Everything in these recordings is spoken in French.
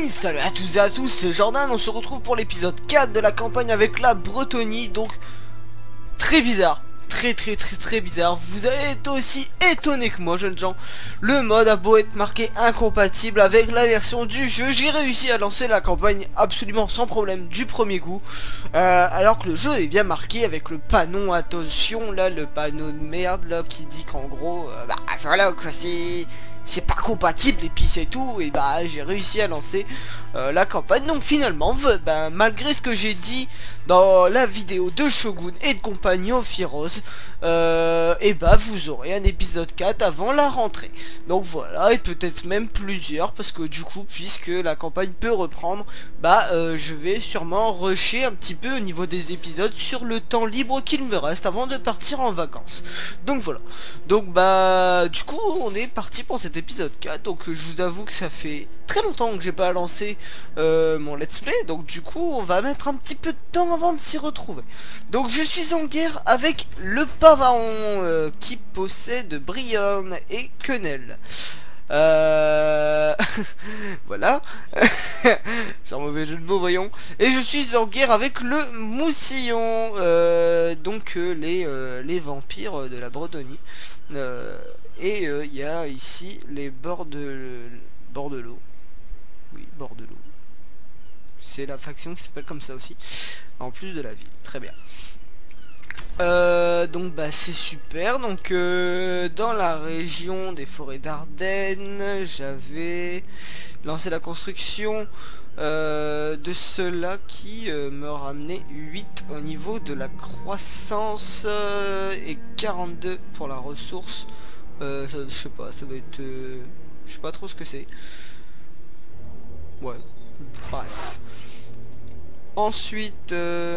Oui, salut à toutes et à tous, c'est Jordan, on se retrouve pour l'épisode 4 de la campagne avec la Bretonie, donc très bizarre, très bizarre. Vous avez été aussi étonné que moi, jeunes gens. Le mode a beau être marqué incompatible avec la version du jeu, j'ai réussi à lancer la campagne absolument sans problème du premier coup, alors que le jeu est bien marqué avec le panneau attention, là, le panneau de merde là qui dit qu'en gros, bah voilà quoi, c'est pas compatible et puis c'est tout. Et bah j'ai réussi à lancer la campagne. Donc finalement bah, malgré ce que j'ai dit dans la vidéo de Shogun et de compagnie au Firoz, et bah vous aurez un épisode 4 avant la rentrée. Donc voilà, et peut-être même plusieurs, parce que du coup puisque la campagne peut reprendre, bah je vais sûrement rusher un petit peu au niveau des épisodes sur le temps libre qu'il me reste avant de partir en vacances. Donc voilà, donc bah du coup on est parti pour cet épisode 4. Donc je vous avoue que ça fait très longtemps que j'ai pas lancé mon let's play, donc du coup on va mettre un petit peu de temps avant de s'y retrouver. Donc je suis en guerre avec le Pavaron qui possède Brionne et Quenelle. Voilà. C'est un mauvais jeu de mots, voyons. Et je suis en guerre avec le Moussillon, donc les vampires de la Bretonie. Et il y a ici les bords de l'eau. Oui, bord de l'eau. C'est la faction qui s'appelle comme ça aussi, en plus de la ville. Très bien. Donc bah c'est super. Donc dans la région des forêts d'Ardennes, j'avais lancé la construction de cela qui me ramenait 8 au niveau de la croissance et 42 pour la ressource. Je sais pas, ça doit être je sais pas trop ce que c'est. Ouais, bref. Ensuite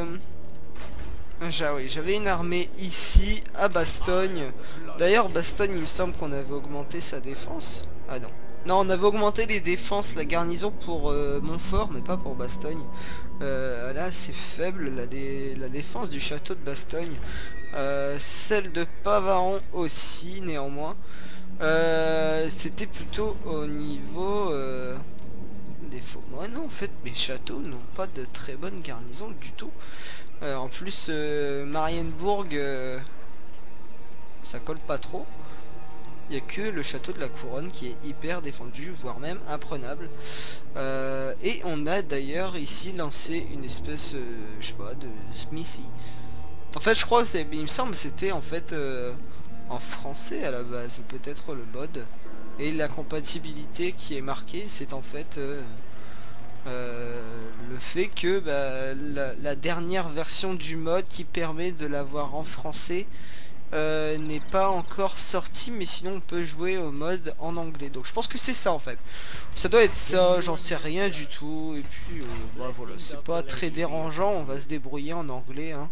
j'avais une armée ici à Bastogne. D'ailleurs Bastogne, il me semble qu'on avait augmenté sa défense. Ah non. Non, on avait augmenté les défenses, la garnison pour Montfort, mais pas pour Bastogne. Là c'est faible la défense du château de Bastogne. Celle de Pavaron aussi néanmoins. C'était plutôt au niveau des faux. Moi non, en fait mes châteaux n'ont pas de très bonne garnison du tout. En plus Marienbourg ça colle pas trop. Il n'y a que le château de la Couronne qui est hyper défendu, voire même imprenable. Et on a d'ailleurs ici lancé une espèce je sais pas de smithy. En fait je crois que il me semble que c'était en fait en français à la base, peut-être le mode. Et la compatibilité qui est marquée, c'est en fait le fait que bah, la dernière version du mode qui permet de l'avoir en français n'est pas encore sortie, mais sinon on peut jouer au mode en anglais. Donc je pense que c'est ça en fait. Ça doit être ça, j'en sais rien du tout. Et puis bah, voilà, c'est pas très dérangeant, on va se débrouiller en anglais hein.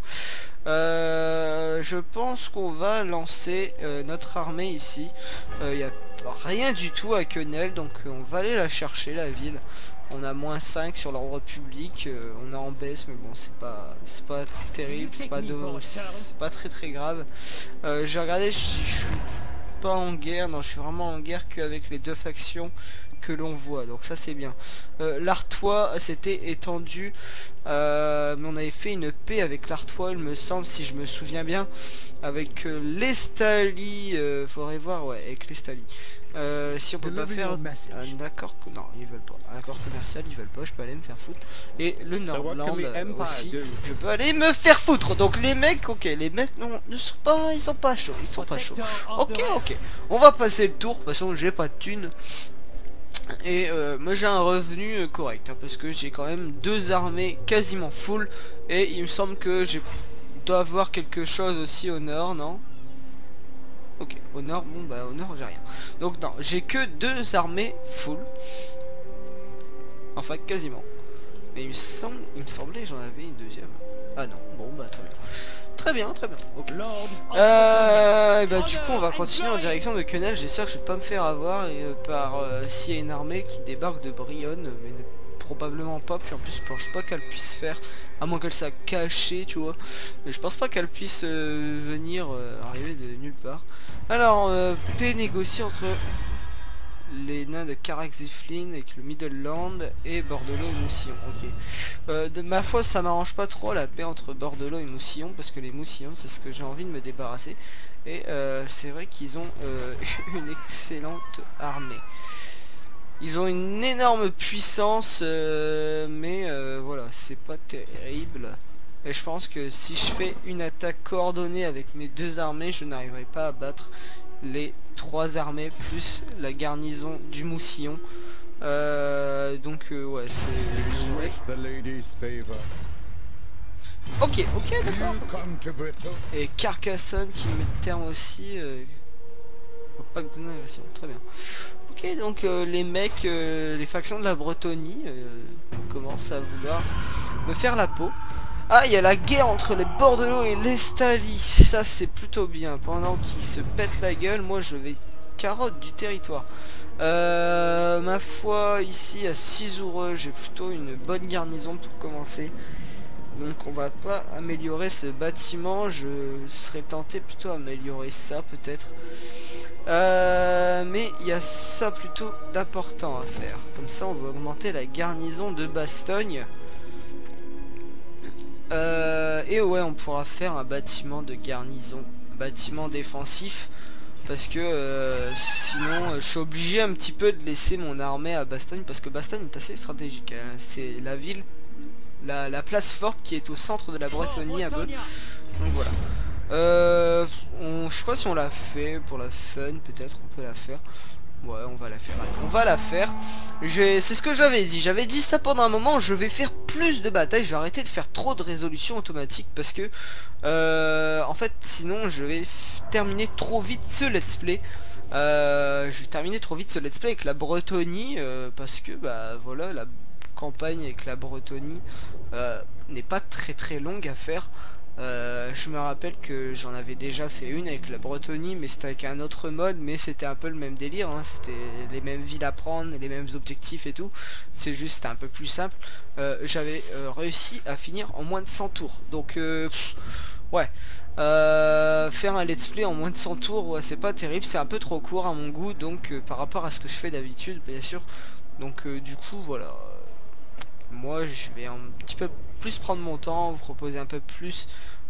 Je pense qu'on va lancer notre armée ici. Il n'y a rien du tout à Quenelle, donc on va aller la chercher, la ville. On a -5 sur l'ordre public, on est en baisse, mais bon c'est pas terrible, c'est pas très grave. J'ai regardé si je suis pas en guerre, non je suis vraiment en guerre qu'avec les deux factions que l'on voit, donc ça c'est bien. L'Artois s'était étendu, mais on avait fait une paix avec l'Artois il me semble, si je me souviens bien, avec l'Estalie, faudrait voir, ouais, avec l'Estalie. Si on peut pas faire un accord, non ils veulent pas, un accord commercial ils veulent pas, je peux aller me faire foutre. Et le Nordland aussi, je peux aller me faire foutre. Donc les mecs, ok, les mecs non, ne sont pas, ils sont pas chauds, ok, on va passer le tour, de toute façon j'ai pas de thunes. Et moi j'ai un revenu correct hein, parce que j'ai quand même deux armées quasiment full. Et il me semble que je dois avoir quelque chose aussi au nord, non? Ok, au nord, bon bah au nord j'ai rien. Donc non, j'ai que deux armées full. Enfin quasiment. Mais il me semblait j'en avais une deuxième. Ah non, bon bah très bien. Très bien, ok. Bah du coup on va continuer en direction de Quenelle. J'espère que je vais pas me faire avoir par s'il y a une armée qui débarque de Brionne, mais probablement pas. Puis en plus je pense pas qu'elle puisse faire, à moins qu'elle soit cachée, tu vois. Mais je pense pas qu'elle puisse venir arriver de nulle part. Alors paix négociée entre les nains de Caraxiflin avec le Middleland et Bordelot et Moussillon. Ok. De ma foi, ça m'arrange pas trop la paix entre Bordelot et Moussillon parce que les Moussillons, c'est ce que j'ai envie de me débarrasser. Et c'est vrai qu'ils ont une excellente armée. Ils ont une énorme puissance, mais voilà, c'est pas terrible. Et je pense que si je fais une attaque coordonnée avec mes deux armées, je n'arriverai pas à battre les trois armées plus la garnison du Moussillon. Donc ouais, c'est... Ok, d'accord. Et Carcassonne qui met terme aussi... Pas que de agression, très bien. Ok, donc les mecs, les factions de la Bretonie commencent à vouloir me faire la peau. Ah, il y a la guerre entre les Bordelot et les Stali. Ça, c'est plutôt bien. Pendant qu'ils se pètent la gueule, moi, je vais carotte du territoire. Ma foi, ici, à Cizoureux, j'ai plutôt une bonne garnison pour commencer. Donc, on va pas améliorer ce bâtiment. Je serais tenté plutôt d'améliorer ça, peut-être. Mais il y a ça plutôt d'important à faire. Comme ça, on va augmenter la garnison de Bastogne. Et ouais, on pourra faire un bâtiment de garnison, bâtiment défensif, parce que sinon je suis obligé un petit peu de laisser mon armée à Bastogne, parce que Bastogne est assez stratégique, hein. C'est la ville, la place forte qui est au centre de la Bretonie un peu. Donc voilà. Je sais pas si on l'a fait pour la fun, peut-être on peut la faire. Ouais, on va la faire. On va la faire. C'est ce que j'avais dit. J'avais dit ça pendant un moment. Je vais faire plus de batailles. Je vais arrêter de faire trop de résolutions automatiques parce que en fait, sinon, je vais terminer trop vite ce let's play. Je vais terminer trop vite ce let's play avec la Bretonie parce que bah voilà, la campagne avec la Bretonie n'est pas très longue à faire. Je me rappelle que j'en avais déjà fait une avec la Bretonie, mais c'était avec un autre mode, mais c'était un peu le même délire, hein. C'était les mêmes villes à prendre, les mêmes objectifs et tout. C'est juste, c'était un peu plus simple. J'avais réussi à finir en moins de 100 tours. Donc ouais, faire un let's play en moins de 100 tours, ouais, c'est pas terrible, c'est un peu trop court à mon goût, donc par rapport à ce que je fais d'habitude, bien sûr. Donc du coup, voilà. Moi, je vais un petit peu plus prendre mon temps, vous proposer un peu plus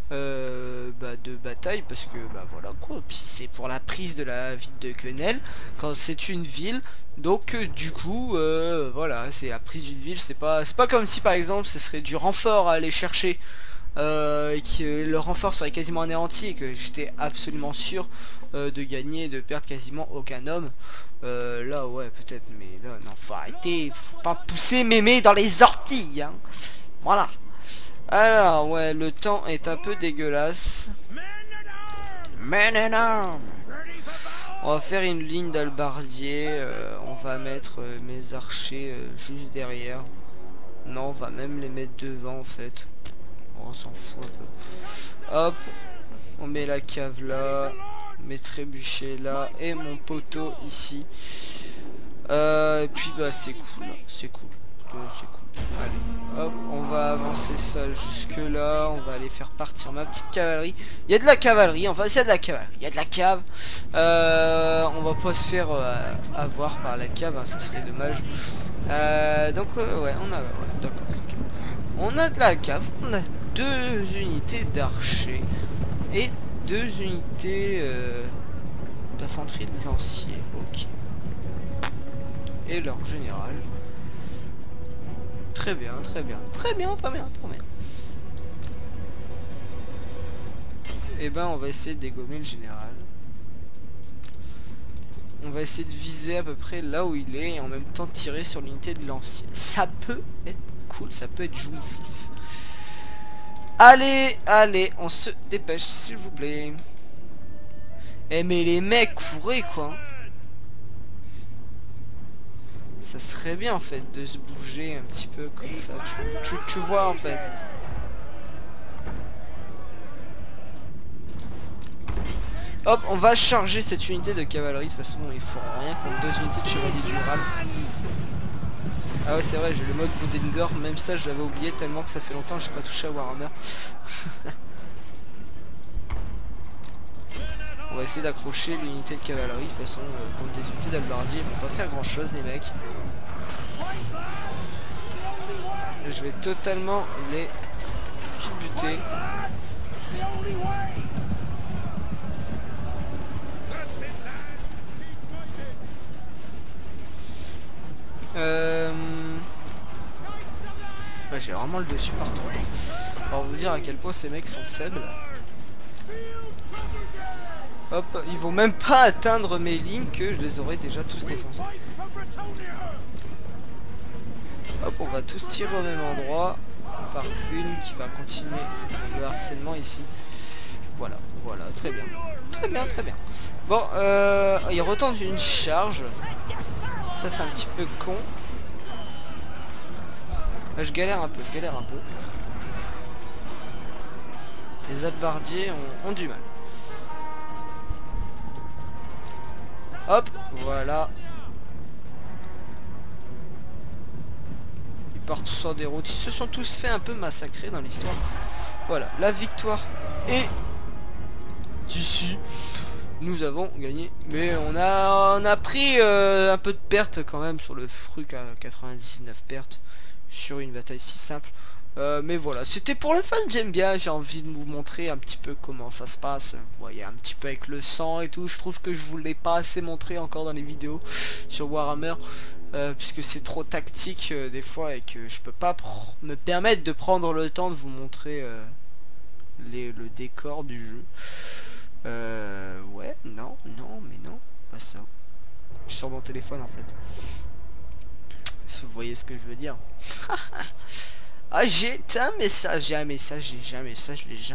de bataille, parce que bah voilà quoi. Puis c'est pour la prise de la ville de Quenelle quand c'est une ville, donc du coup voilà, c'est la prise d'une ville. C'est pas comme si par exemple ce serait du renfort à aller chercher et que le renfort serait quasiment anéanti et que j'étais absolument sûr de gagner et de perdre quasiment aucun homme. Là ouais peut-être, mais là non, faut arrêter, faut pas pousser mémé dans les orties, hein. Voilà. Alors ouais, le temps est un peu dégueulasse. Men in armes. On va faire une ligne d'albardier. On va mettre mes archers juste derrière. Non, on va même les mettre devant en fait. On s'en fout un peu. Hop, on met la cave là, mes trébuchets là et mon poteau ici. Et puis bah c'est cool, c'est cool. Allez, hop, on va avancer ça jusque là. On va aller faire partir ma petite cavalerie. Il y a de la cavalerie, enfin s'il y a de la cavalerie, il y a de la cave. On va pas se faire avoir par la cave, hein, ça serait dommage. Donc ouais, on a, ouais, d'accord. Okay. On a de la cave, on a 2 unités d'archers et 2 unités d'infanterie de lancier. Ok. Et leur général. Très bien, pas bien. Et ben on va essayer de dégommer le général. On va essayer de viser à peu près là où il est et en même temps tirer sur l'unité de lancier. Ça peut être cool, ça peut être jouissif. Allez, on se dépêche s'il vous plaît. Eh mais les mecs, courez quoi. Ça serait bien en fait de se bouger un petit peu comme ça, tu vois en fait. Hop, on va charger cette unité de cavalerie. De toute façon il faut rien contre 2 unités de chevalier du Graal. Ah ouais c'est vrai, j'ai le mode Budengor, même ça je l'avais oublié tellement que ça fait longtemps que j'ai pas touché à Warhammer. On va essayer d'accrocher l'unité de cavalerie. De toute façon, contre des unités d'albardiers, ils vont pas faire grand chose les mecs. Et je vais totalement les buter. Ouais, j'ai vraiment le dessus partout. Pour vous dire à quel point ces mecs sont faibles. Hop, ils vont même pas atteindre mes lignes que je les aurais déjà tous défoncés. Hop, on va tous tirer au même endroit. Par une qui va continuer le harcèlement ici. Voilà, voilà, très bien. Très bien, très bien. Bon, il retente une charge. Ça c'est un petit peu con. Je galère un peu, Les albardiers ont du mal. Hop, voilà. Ils partent tous en déroute. Ils se sont tous fait un peu massacrer dans l'histoire. Voilà, la victoire est ici. Nous avons gagné. Mais on a pris un peu de pertes quand même sur le truc à 99 pertes. Sur une bataille si simple. Mais voilà, c'était pour le fun, j'aime bien. J'ai envie de vous montrer un petit peu comment ça se passe. Vous voyez, un petit peu avec le sang et tout. Je trouve que je vous l'ai pas assez montré encore dans les vidéos sur Warhammer. Puisque c'est trop tactique des fois et que je peux pas me permettre de prendre le temps de vous montrer le décor du jeu. Ouais, non, mais non, pas ça. Je suis sur mon téléphone en fait. Si vous voyez ce que je veux dire. Ah, j'ai un message, j'ai un message, les gens.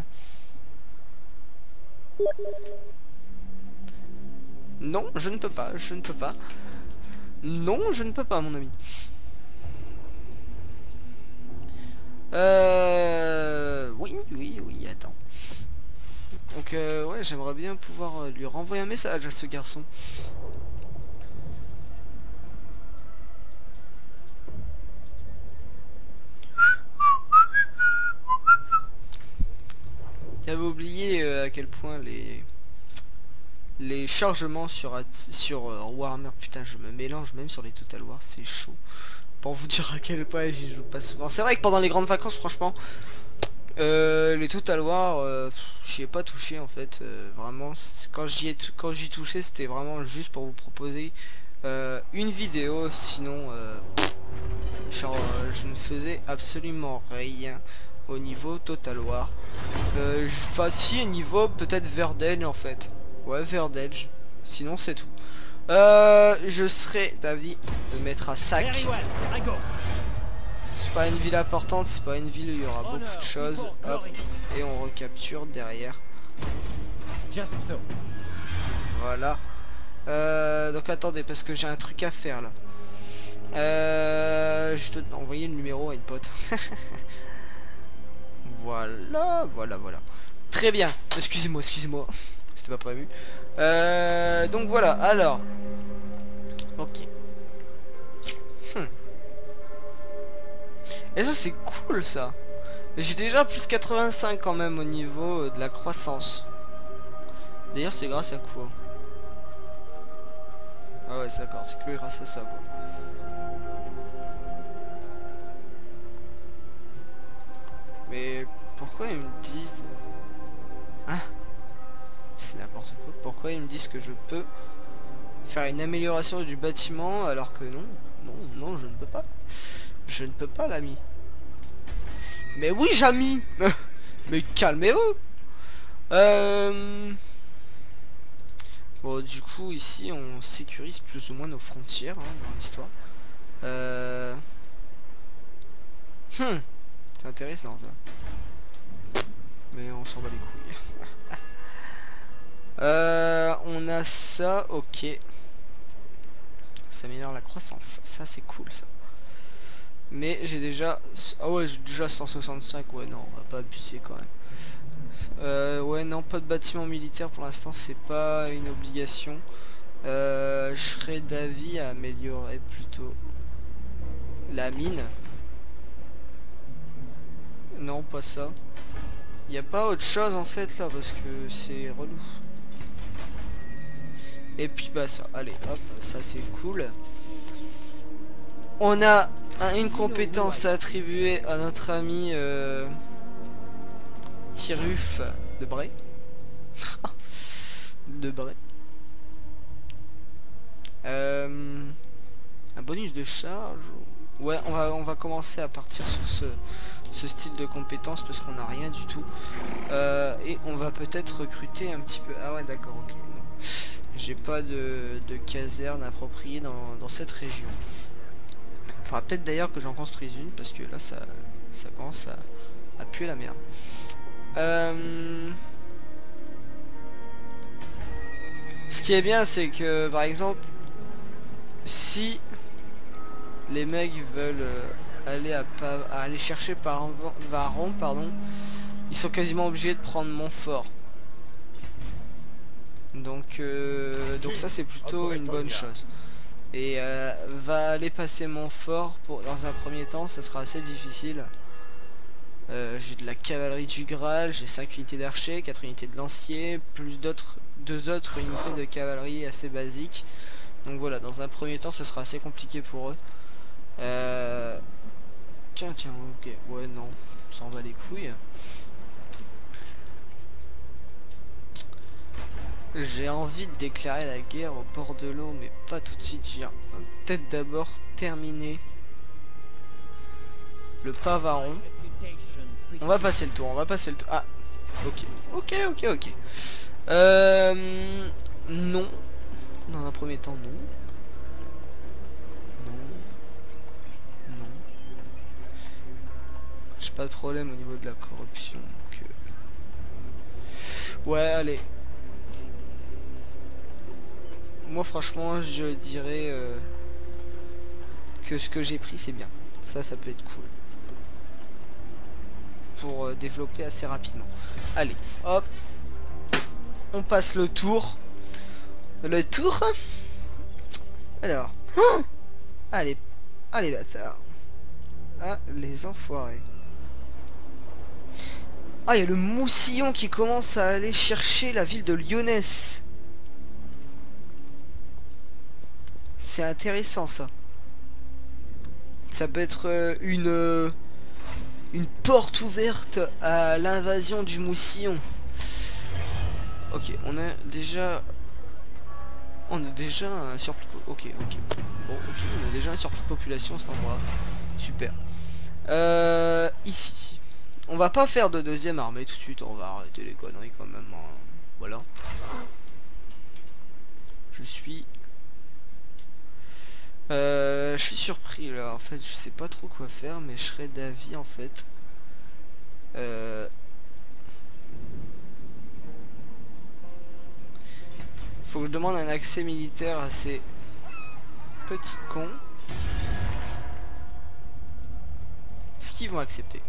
Non, je ne peux pas, Non, je ne peux pas, mon ami. Oui, attends. Donc, ouais, j'aimerais bien pouvoir lui renvoyer un message à ce garçon. J'avais oublié à quel point les chargements sur Warhammer, putain je me mélange même sur les Total War, c'est chaud. Pour vous dire à quel point j'y joue pas souvent. C'est vrai que pendant les grandes vacances franchement, les Total War, j'y ai pas touché en fait. Vraiment, quand j'y touchais c'était vraiment juste pour vous proposer une vidéo, sinon genre je ne faisais absolument rien au niveau Total War. Enfin si, niveau peut-être Verdun en fait. Ouais, Verdun. Sinon c'est tout. Je serais d'avis de mettre à sac. C'est pas une ville importante, c'est pas une ville où il y aura beaucoup de choses. Hop, et on recapture derrière. Voilà. Donc attendez, parce que j'ai un truc à faire là. Je dois envoyer le numéro à une pote. Voilà. Très bien. Excusez-moi. C'était pas prévu. Donc voilà, alors. Ok. Et ça c'est cool ça. J'ai déjà plus 85 quand même au niveau de la croissance. D'ailleurs c'est grâce à quoi? Ah ouais c'est d'accord, c'est que grâce à ça quoi. Mais pourquoi ils me disent... Hein? C'est n'importe quoi. Pourquoi ils me disent que je peux faire une amélioration du bâtiment alors que non? Non, je ne peux pas. Je ne peux pas l'ami. Mais oui Jamy. Mais calmez-vous. Bon du coup ici on sécurise plus ou moins nos frontières hein, dans l'histoire. C'est intéressant ça. Mais on s'en bat les couilles. On a ça, ok. Ça améliore la croissance. Ça c'est cool ça. Mais j'ai déjà... Ah ouais, j'ai déjà 165. Ouais non, on va pas abuser quand même. Ouais non, pas de bâtiment militaire pour l'instant, c'est pas une obligation. Je serais d'avis à améliorer plutôt la mine. Non, pas ça. Il n'y a pas autre chose en fait là parce que c'est relou. Et puis bah ça, allez hop, ça c'est cool. On a une compétence à attribuer à notre ami Tiruf de Bray. de Bray. Un bonus de charge. Ouais, on va commencer à partir sur ce style de compétence parce qu'on n'a rien du tout. Et on va peut-être recruter un petit peu. Ah ouais, d'accord, ok. J'ai pas de caserne appropriée dans cette région. Il faudra peut-être d'ailleurs que j'en construise une parce que là ça commence à puer la merde. Ce qui est bien, c'est que par exemple, si les mecs veulent aller chercher Varon, pardon, ils sont quasiment obligés de prendre Montfort. Donc ça c'est plutôt une bonne chose. Et va aller passer Montfort dans un premier temps, ça sera assez difficile. J'ai de la cavalerie du Graal, j'ai 5 unités d'archers, 4 unités de lanciers, plus 2 autres unités de cavalerie assez basiques. Donc voilà, dans un premier temps, ce sera assez compliqué pour eux. Tiens, ok, ouais, non, on s'en bat les couilles. J'ai envie de déclarer la guerre au bord de l'eau, mais pas tout de suite. J'ai peut-être d'abord terminer le Pavaron. On va passer le tour, Ah, ok. Non. Dans un premier temps, non. J'ai pas de problème au niveau de la corruption. Donc, ouais, allez. Moi, franchement, je dirais que ce que j'ai pris, c'est bien. Ça peut être cool. Pour développer assez rapidement. Allez, hop. On passe le tour. Alors. Allez, bâtard. Ah, les enfoirés. Ah, il y a le Moussillon qui commence à aller chercher la ville de Lyonesse. C'est intéressant ça. Ça peut être une porte ouverte à l'invasion du Moussillon. Ok, on a déjà un surplus. Ok. Bon, ok, on a déjà un surplus de population à cet endroit. Super. Ici. On va pas faire de deuxième armée tout de suite, on va arrêter les conneries quand même. Hein. Voilà. Je suis surpris là, en fait je sais pas trop quoi faire, mais je serais d'avis en fait. Faut que je demande un accès militaire à ces petits cons. Est-ce qu'ils vont accepter?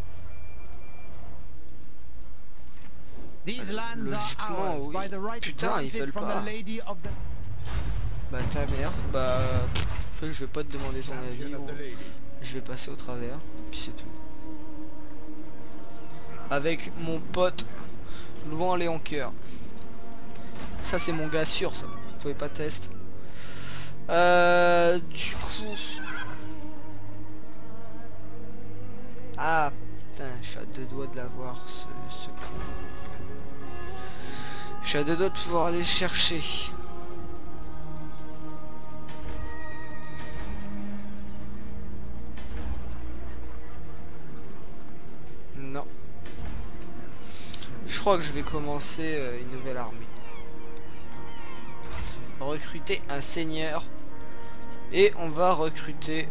Logiquement, oui. Putain, ils veulent pas. Bah ta mère, bah en fait, je vais pas te demander ton avis, je vais passer au travers, puis c'est tout. Avec mon pote Louan Léon Coeur. Ça c'est mon gars sûr, ça. Vous pouvez pas tester. Du coup. Ah putain, je suis à 2 doigts de l'avoir ce con. Je suis à 2 doigts de pouvoir aller chercher. Non. Je crois que je vais commencer une nouvelle armée. Recruter un seigneur. Et on va recruter...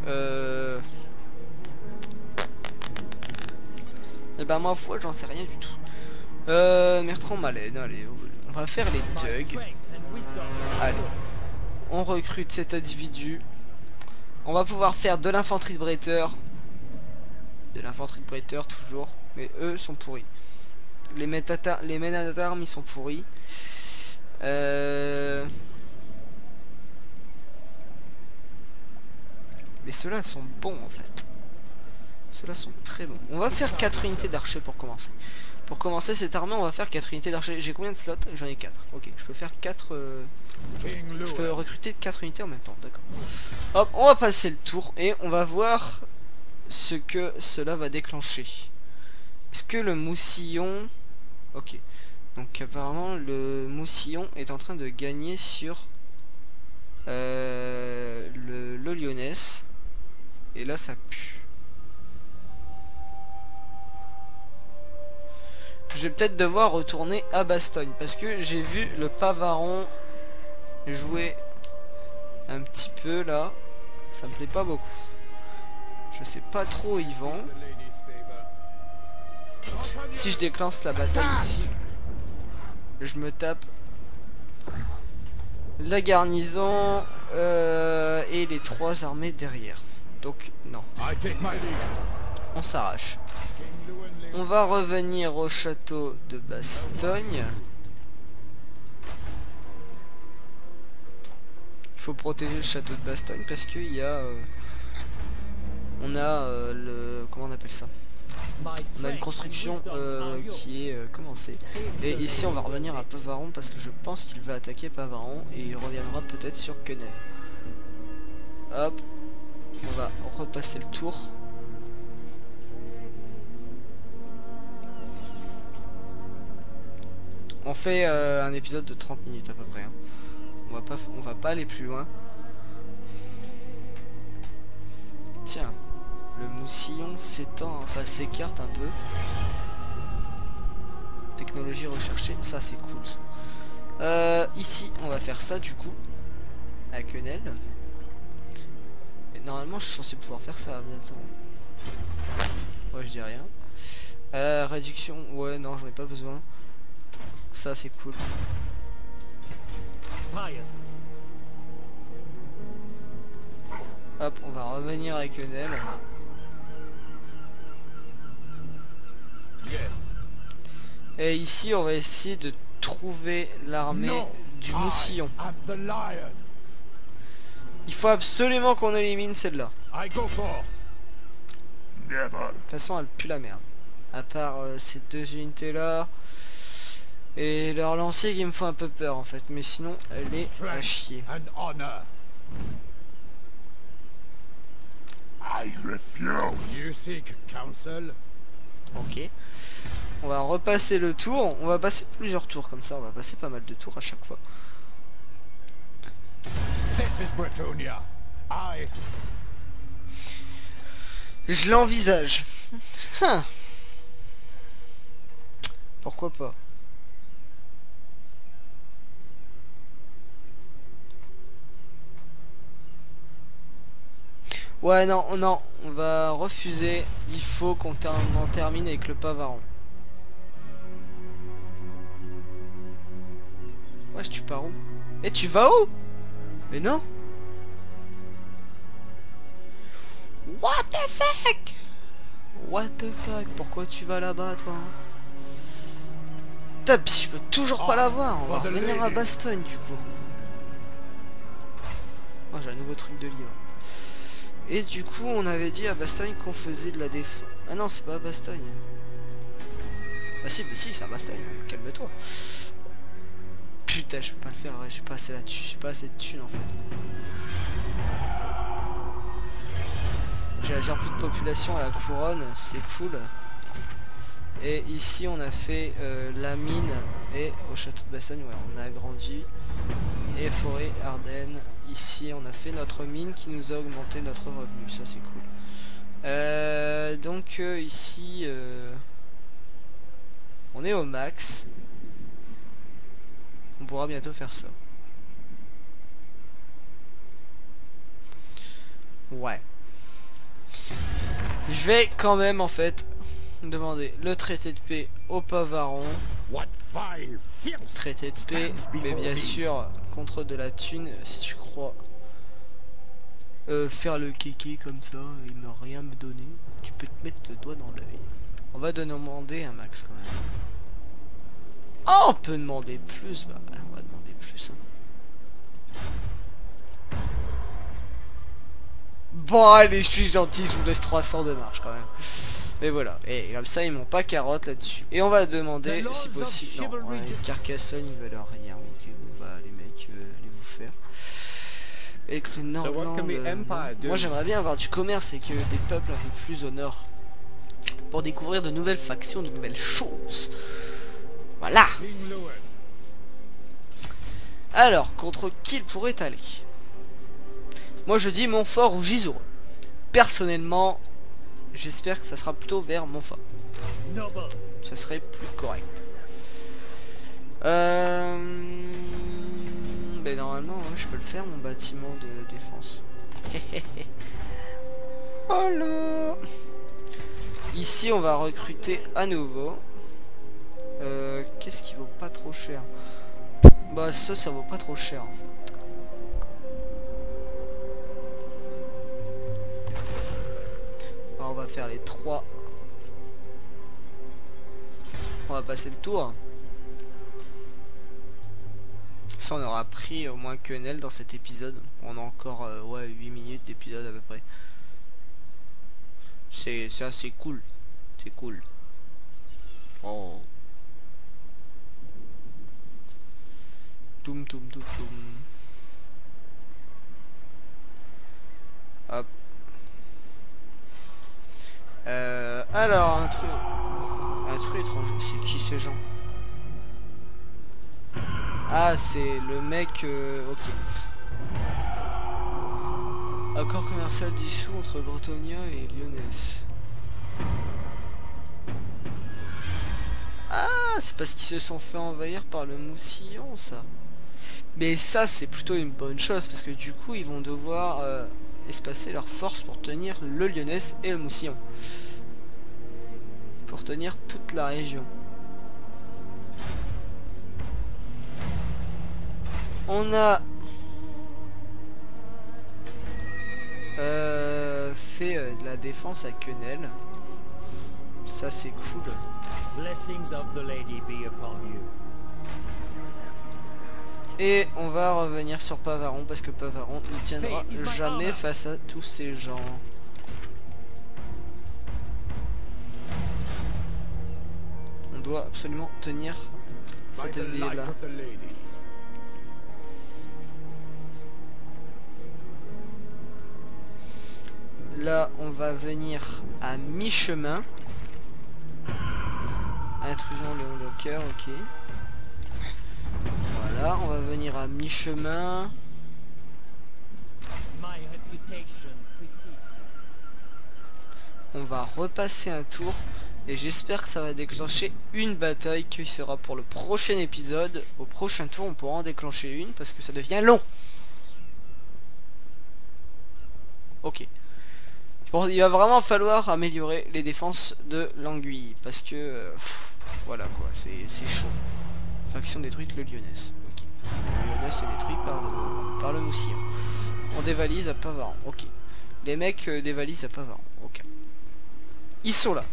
Et bah ma foi, j'en sais rien du tout. Bertrand Malène, allez, on va faire les thugs. Allez. On recrute cet individu. On va pouvoir faire de l'infanterie de bretteur. De l'infanterie de bretteur toujours. Mais eux sont pourris. Les men d'armes ils sont pourris. Mais ceux-là sont bons en fait. Ceux-là sont très bons. On va faire 4 unités d'archers pour commencer. Pour commencer cette armée, on va faire 4 unités d'archers. J'ai combien de slots? J'en ai 4. Ok, je peux faire 4... Je peux recruter 4 unités en même temps, d'accord. Hop, on va passer le tour et on va voir ce que cela va déclencher. Est-ce que le mousillon... Ok. Donc apparemment le mousillon est en train de gagner sur le lyonnais. Et là ça pue. Je vais peut-être devoir retourner à Bastogne parce que j'ai vu le Pavaron jouer un petit peu là. Ça me plaît pas beaucoup. Je sais pas trop où ils vont. Si je déclenche la bataille ici, je me tape la garnison et les 3 armées derrière. Donc non. On s'arrache. On va revenir au château de Bastogne. Il faut protéger le château de Bastogne parce qu'il y a... on a le... Comment on appelle ça? On a une construction qui est commencée. Et ici on va revenir à Pavaron parce que je pense qu'il va attaquer Pavaron et il reviendra peut-être sur Quesnel. Hop. On va repasser le tour. On fait un épisode de 30 minutes à peu près. Hein. On va pas aller plus loin. Tiens, le mousillon s'étend, enfin s'écarte un peu. Technologie recherchée, ça c'est cool ça. Ici, on va faire ça du coup, à Quesnel. Et normalement, je suis censé pouvoir faire ça bientôt. Ouais, je dis rien. Réduction, ouais, non, j'en ai pas besoin. Ça c'est cool. Hop, on va revenir avec Quesnel. Et ici on va essayer de trouver l'armée du mousillon. Il faut absolument qu'on élimine celle-là. De toute façon elle pue la merde. À part ces 2 unités là. Et leur lancier qui me fait un peu peur en fait. Mais sinon elle est à chier. Ok. On va repasser le tour. On va passer plusieurs tours comme ça. On va passer pas mal de tours à chaque fois. Je l'envisage. Pourquoi pas? Ouais, non, non, on va refuser. Il faut qu'on en termine avec le Pavaron. Ouais, tu pars où? Et tu vas où? Mais non. What the fuck? What the fuck? Pourquoi tu vas là-bas, toi? Putain, je peux toujours pas l'avoir. On va revenir à Bastogne, du coup. Oh, j'ai un nouveau truc de livre. Et du coup, on avait dit à Bastogne qu'on faisait de la défense. Ah non, c'est pas à Bastogne. Bah si, c'est à Bastogne. Calme-toi. Putain, je peux pas le faire. Ouais, j'ai pas assez là-dessus. J'ai pas assez de thunes en fait. J'ai un plus de population à la couronne. C'est cool. Et ici, on a fait la mine. Et au château de Bastogne, ouais, on a agrandi. Et forêt, Ardennes. Ici on a fait notre mine qui nous a augmenté notre revenu, ça c'est cool. Donc ici on est au max. On pourra bientôt faire ça. Ouais. Je vais quand même en fait demander le traité de paix au Pavaron. Traité de paix, mais bien sûr contre de la thune si tu crois. Faire le kéké comme ça et ne rien me donner, tu peux te mettre le doigt dans l'œil. On va demander un max quand même. Oh, on peut demander plus, bah on va demander plus. Hein. Bon allez, je suis gentil, je vous laisse 300 de marge quand même. Mais voilà, et comme ça ils m'ont pas carotte là-dessus. Et on va demander si possible. Non, ouais, Carcassonne ils veulent rien. Ok, bon bah les mecs, allez vous faire. Et que le Nordland, moi j'aimerais bien avoir du commerce et que des peuples un peu plus au nord. Pour découvrir de nouvelles factions, de nouvelles choses. Voilà. Alors, contre qui il pourrait aller? Moi je dis Montfort ou Gisors. Personnellement, j'espère que ça sera plutôt vers Montfort. Ça serait plus correct. Mais normalement, ouais, je peux le faire, mon bâtiment de défense. Oh là. Ici, on va recruter à nouveau. Qu'est-ce qui vaut pas trop cher? Bah ça vaut pas trop cher en fait. Alors, on va faire les 3. On va passer le tour. Ça on aura pris au moins quenelle dans cet épisode. On a encore ouais, 8 minutes d'épisode à peu près. C'est assez cool. C'est cool. Oh. Toum toum toum toum. Hop. Alors un truc étrange. C'est qui ces gens? Ah c'est le mec ok. Accord commercial dissous entre Bretonnia et Lyonnaise. Ah c'est parce qu'ils se sont fait envahir par le Moussillon ça. Mais ça c'est plutôt une bonne chose parce que du coup ils vont devoir espacer leurs forces pour tenir le Lyonnaise et le Moussillon. Pour tenir toute la région. On a fait de la défense à Quenelle. Ça c'est cool. Blessings of the lady be upon you. Et on va revenir sur Pavaron parce que Pavaron ne tiendra jamais face à tous ces gens. On doit absolument tenir cette ville là. Là on va venir à mi-chemin. Intrusion Léon Locker, ok. Voilà, on va venir à mi-chemin. On va repasser un tour. Et j'espère que ça va déclencher une bataille qui sera pour le prochain épisode. Au prochain tour on pourra en déclencher une parce que ça devient long. Ok. Bon, il va vraiment falloir améliorer les défenses de l'Anguille. Parce que... voilà quoi, c'est chaud. Faction détruite, le Lyonnaise. Ok. Le Lyonnaise est détruit par le Moussillon. On dévalise à Pavaron. Ok. Les mecs dévalisent à Pavaron. Ok. Ils sont là.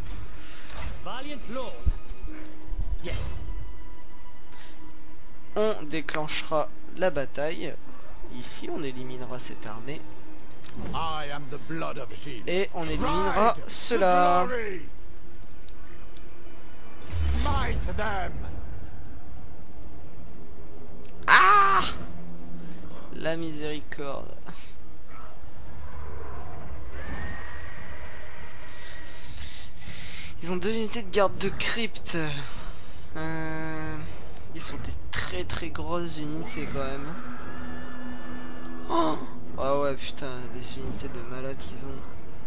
On déclenchera la bataille. Ici, on éliminera cette armée. Et on éliminera cela. Ah! La miséricorde. Ils ont 2 unités de garde de crypte. Ils sont des très grosses unités quand même. Oh! Ah ouais putain, les unités de malades qu'ils ont.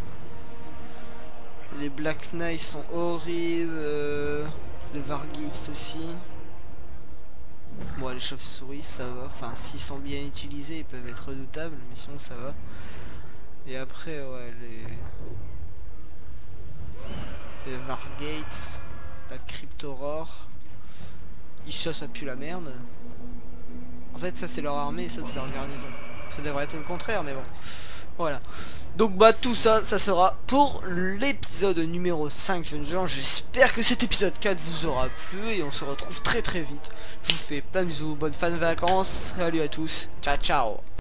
Les Black Knights sont horribles. Les Varghist aussi. Bon les chauves-souris ça va. Enfin s'ils sont bien utilisés ils peuvent être redoutables. Mais sinon ça va. Et après ouais les Vargates. La Cryptorore. Ici ça pue la merde. En fait ça c'est leur armée et ça c'est leur garnison. Ça devrait être le contraire mais bon. Voilà. Donc bah tout ça, ça sera pour l'épisode numéro 5 jeunes gens. J'espère que cet épisode 4 vous aura plu et on se retrouve très vite. Je vous fais plein de bisous, bonnes fins de vacances. Salut à tous. Ciao ciao.